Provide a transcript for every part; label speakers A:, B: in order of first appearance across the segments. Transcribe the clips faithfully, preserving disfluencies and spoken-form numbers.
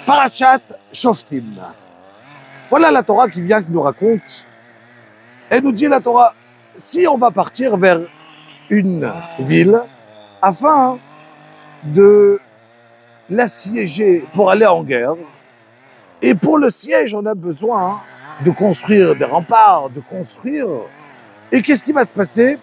A: Parachat Shoftim. Voilà la Torah qui vient, qui nous raconte. Elle nous dit la Torah, si on va partir vers une ville afin de l'assiéger pour aller en guerre, et pour le siège, on a besoin de construire des remparts, de construire. Et qu'est-ce qui va se passer?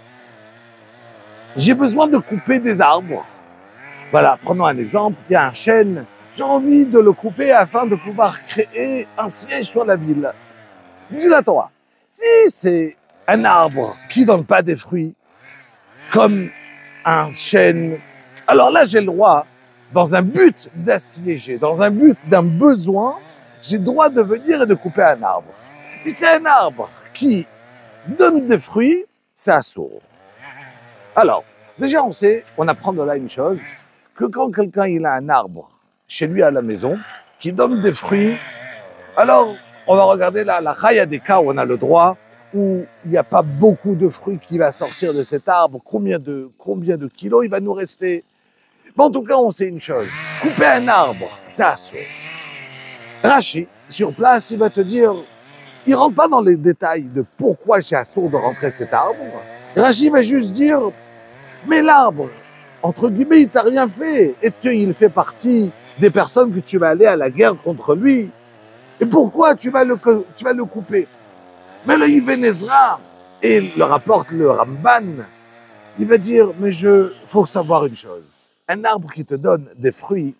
A: J'ai besoin de couper des arbres. Voilà, prenons un exemple, il y a un chêne, j'ai envie de le couper afin de pouvoir créer un siège sur la ville. Dis la Torah, si c'est un arbre qui ne donne pas des fruits, comme un chêne, alors là j'ai le droit, dans un but d'assiéger, dans un but d'un besoin, j'ai le droit de venir et de couper un arbre. Si c'est un arbre qui donne des fruits, c'est assourd. Alors, déjà on sait, on apprend de là une chose, que quand quelqu'un il a un arbre chez lui à la maison, qui donne des fruits, alors on va regarder là, la il y a des cas où on a le droit, où il n'y a pas beaucoup de fruits qui va sortir de cet arbre, combien de, combien de kilos il va nous rester. Mais en tout cas, on sait une chose, couper un arbre, c'est assourd. Rashi, sur place, il va te dire, il ne rentre pas dans les détails de pourquoi c'est assourd de rentrer cet arbre. Rashi va juste dire, mais l'arbre, entre guillemets, il t'a rien fait. Est-ce qu'il fait partie des personnes que tu vas aller à la guerre contre lui? Et pourquoi tu vas le, tu vas le couper? Mais le Ibn Ezra, et le rapporte le Ramban, il va dire, mais je, faut savoir une chose. Un arbre qui te donne des fruits,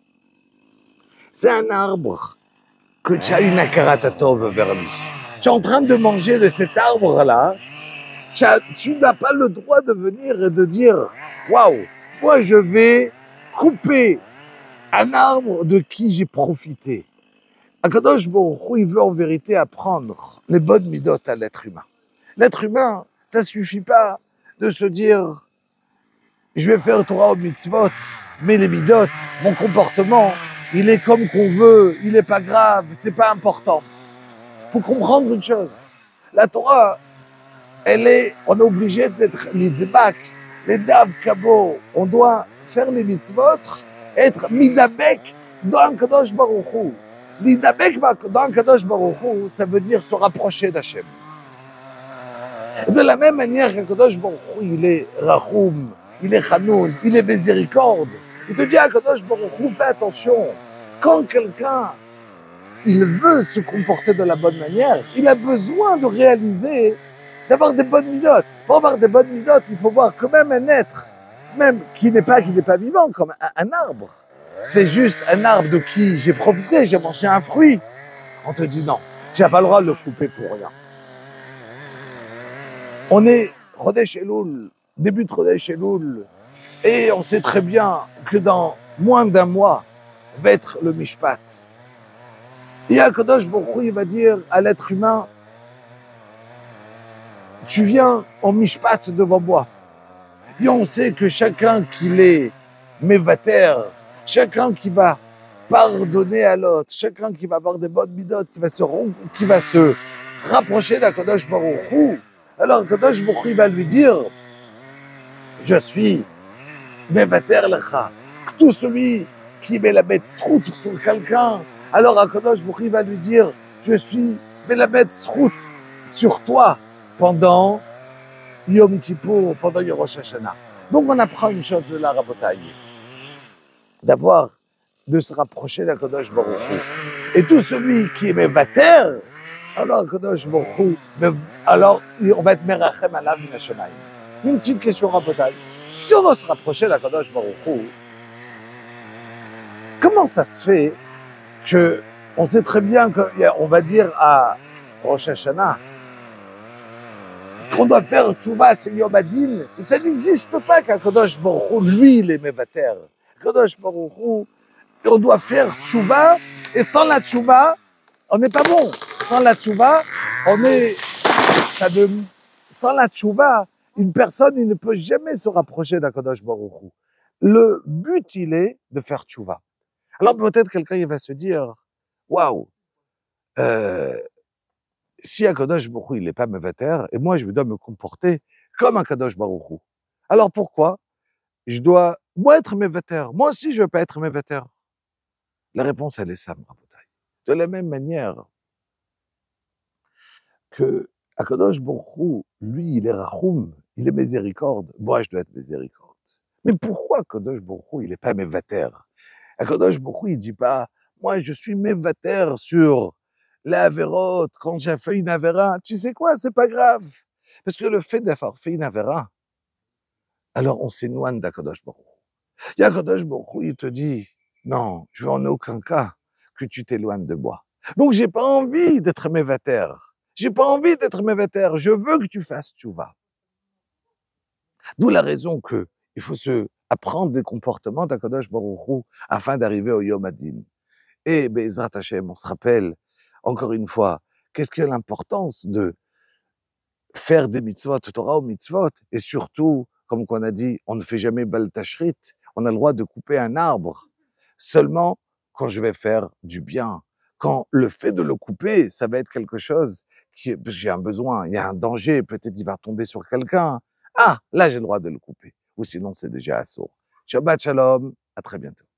A: c'est un arbre que tu as une akaratatov vers lui. Tu es en train de manger de cet arbre-là, tu, as, tu n'as pas le droit de venir et de dire, waouh, moi je vais couper un arbre de qui j'ai profité. Akadosh Baruch Hu, il veut en vérité apprendre les bonnes midot à l'être humain. L'être humain, ça ne suffit pas de se dire, je vais faire Torah au mitzvot, mais les midot, mon comportement, il est comme qu'on veut, il n'est pas grave, c'est pas important. Il faut comprendre une chose, la Torah, elle est, on est obligé d'être l'idbak, les dav kabo, on doit faire les mitzvot, être midabek dans Kadosh Baruch Hu. L'idabek dans Kadosh Baruch Hu, ça veut dire se rapprocher d'Hachem. De la même manière que Kadosh Baruch Hu, il est Rachoum, il est Chanoun, il est miséricorde. Il te dit à Kadosh Baruch Hu, fais attention, quand quelqu'un il veut se comporter de la bonne manière, il a besoin de réaliser, d'avoir des bonnes midotes. Pour avoir des bonnes midotes, il faut voir quand même un être, même qui n'est pas, qui n'est pas vivant, comme un, un arbre. C'est juste un arbre de qui j'ai profité, j'ai mangé un fruit. On te dit non, tu n'as pas le droit de le couper pour rien. On est Chodesh Elul, début de Chodesh Elul, et on sait très bien que dans moins d'un mois va être le Mishpat. Et Akadosh Baruch Hu, il va dire à l'être humain, tu viens en Mishpat devant moi. Et on sait que chacun qui est mévater, chacun qui va pardonner à l'autre, chacun qui va avoir des bonnes midotes, qui va se, qui va se rapprocher d'Akadosh Baruch Hu, alors Akadosh Baruch Hu va lui dire, je suis mévater lecha. Tout celui qui met la bête srout sur quelqu'un, alors Akadosh Baruch Hu va lui dire, je suis met la bête srout sur toi pendant Yom Kippour, pendant Yom Rosh Hashanah. Donc on apprend une chose de la Rabotaï, d'avoir, de se rapprocher d'Akadosh Baruch Hu. Et tout celui qui est mévater, alors Akadosh Baruch Hu, alors on va être merachem alav min hashamayim. Une petite question Rabotaï. Si on doit se rapprocher d'Akadosh Baruch Hu, comment ça se fait que on sait très bien qu'on va dire à Rosh Hashanah qu'on doit faire tchouva, c'est Yom Hadin, et ça n'existe pas qu'Akadosh Baruch Hu, lui, il est mévater. Akadosh Baruch Hu, on doit faire tchouva, et sans la tchouva, on n'est pas bon. Sans la tchouva, on est, ça de, sans la tchouva, une personne, il ne peut jamais se rapprocher d'Akadosh Baruch Hu. Le but, il est de faire tchouva. Alors peut-être quelqu'un il va se dire, waouh, euh, si Akadosh Baruch Hu il n'est pas mévater, et moi je dois me comporter comme Akadosh Baruch Hu. Alors pourquoi je dois moi être mévater? Moi aussi je ne veux pas être mévater. La réponse, elle est simple, Rabotai. De la même manière que Akadosh Baruch Hu, lui, il est Rachoum, il est miséricorde, moi, je dois être miséricorde. Mais pourquoi Akadosh Baruch Hu, il n'est pas mévater? Akadosh Baruch Hu, il dit pas, moi, je suis mévater sur la Averot, quand j'ai fait une Avera. Tu sais quoi, c'est pas grave. Parce que le fait d'avoir fait une Avera, alors on s'éloigne d'Akadosh Baruch Hu. Et Akadosh Baruch Hu, il te dit, non, je veux en aucun cas que tu t'éloignes de moi. Donc, j'ai pas envie d'être mévater. J'ai pas envie d'être mévater. Je veux que tu fasses tchouva. D'où la raison que il faut se apprendre des comportements d'Akadosh Baruch Hu afin d'arriver au Yom Hadin. Et Be'ezrat Hashem, on se rappelle encore une fois, qu'est-ce que l'importance de faire des mitzvot, Torah ou mitzvot, et surtout, comme on a dit, on ne fait jamais bal tashrit, on a le droit de couper un arbre seulement quand je vais faire du bien. Quand le fait de le couper, ça va être quelque chose qui, parce que j'ai un besoin, il y a un danger, peut-être il va tomber sur quelqu'un. Ah, là j'ai le droit de le couper. Ou sinon c'est déjà assourd. Shabbat shalom, à très bientôt.